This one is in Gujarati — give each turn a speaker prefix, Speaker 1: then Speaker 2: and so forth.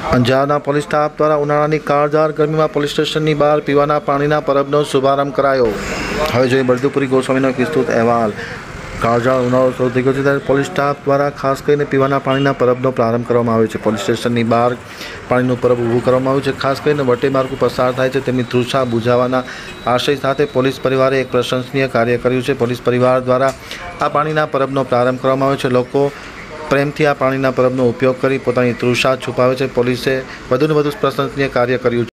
Speaker 1: અંજારના પોલીસ સ્ટાફ દ્વારા ઉનાળાની કાળઝાળ ગરમીમાં પોલીસ સ્ટેશનની બહાર પીવાના પાણીના પરબનો શુભારંભ કરાયો। હવે જોઈએ બળદુપુરી ગોસ્વામીનો એક વિસ્તૃત અહેવાલ। કાળઝાળ ઉનાળો શરૂ થઈ ગયો છે ત્યારે પોલીસ સ્ટાફ દ્વારા ખાસ કરીને પીવાના પાણીના પરબનો પ્રારંભ કરવામાં આવ્યો છે। પોલીસ સ્ટેશનની બહાર પાણીનું પરબ ઊભું કરવામાં આવ્યું છે। ખાસ કરીને વટે માર્ગો પસાર થાય છે તેમની તૃષા બુઝાવવાના આશય સાથે પોલીસ પરિવારે એક પ્રશંસનીય કાર્ય કર્યું છે। પોલીસ પરિવાર દ્વારા આ પાણીના પરબનો પ્રારંભ કરવામાં આવ્યો છે। લોકો પ્રેમથી આ પાણીના પરબનો ઉપયોગ કરી પોતાની તૃષા છુપાવે છે। પોલીસે વધુને વધુ પ્રશંસનીય કાર્ય કર્યું છે।